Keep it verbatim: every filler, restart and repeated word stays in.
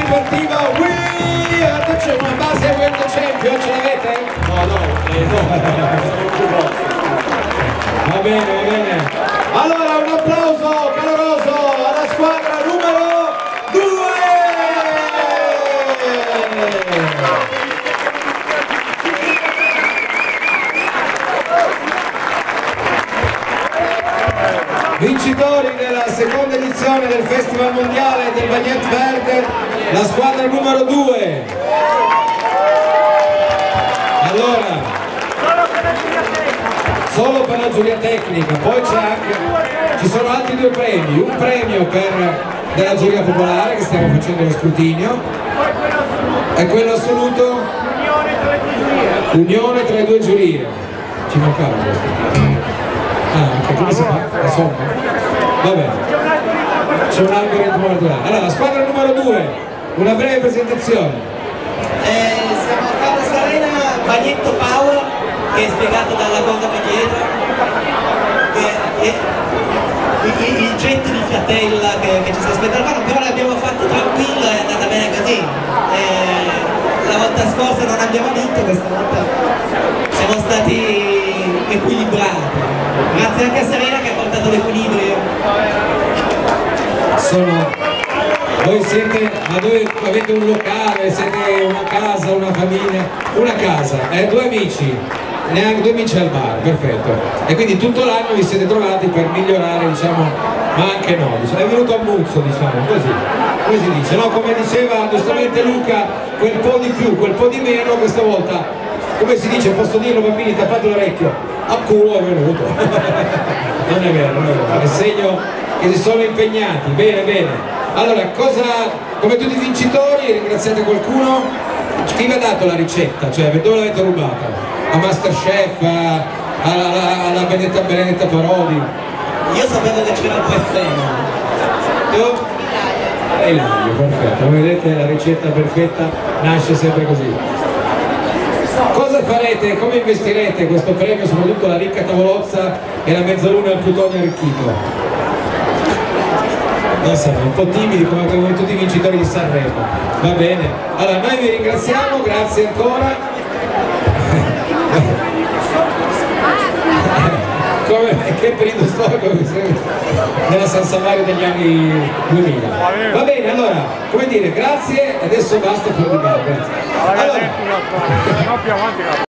partiva We Are The Champions, una base We Are The Champions, ce l'avete? No, no, eh, no. Va bene, va bene. Allora un applauso caloroso alla squadra numero due. Vincitori della seconda edizione del Festival Mondiale del Bagnette Verde, la squadra numero due. Allora, solo per la giuria tecnica, poi c'è anche, ci sono altri due premi, un premio per della giuria popolare che stiamo facendo lo scrutinio e quello assoluto unione tra le due giurie. Ci mancava questo. Ah, anche come si fa? La somma? Va bene. C'è un algoritmo particolare. Allora, la squadra numero due, una breve presentazione. Eh, siamo a Cava Serena, Bagnetto Power, che è spiegato dalla cosa qui dietro. E, e, i, i, il getto di fiatella che, che ci si aspettava, però l'abbiamo fatto tranquillo, è andata bene così. Eh, la volta scorsa non abbiamo vinto, questa volta siamo stati equilibrati. Grazie anche a Serena che ha portato l'equilibrio. Sono... Voi siete, ma voi avete un locale, siete una casa, una famiglia, una casa, eh, due amici, neanche due amici al bar, perfetto. E quindi tutto l'anno vi siete trovati per migliorare, diciamo, ma anche no, diciamo, è venuto a muzzo, diciamo, così, come si dice, no? Come diceva giustamente Luca, quel po' di più, quel po' di meno, questa volta, come si dice, posso dirlo bambini, tappate l'orecchio, a culo è venuto. Non è vero, non è vero, è segno che si sono impegnati, bene, bene. Allora, cosa, come tutti i vincitori, ringraziate qualcuno? Chi vi ha dato la ricetta? Cioè, dove l'avete rubata? A Masterchef, a, alla, alla Benedetta, Benedetta Parodi? Io sapevo che c'era il prezzemolo. Tu? E l'aglio, perfetto. Come vedete la ricetta perfetta nasce sempre così. Cosa farete, come investirete questo premio, soprattutto la ricca tavolozza e la mezzaluna al plutonio arricchito? Non siamo un po' timidi come, come tutti i vincitori di Sanremo. Va bene, allora noi vi ringraziamo, grazie ancora. Come, che periodo storico nella San Savario degli anni duemila. Va bene, allora, come dire, grazie, adesso basta per di me, grazie. Allora.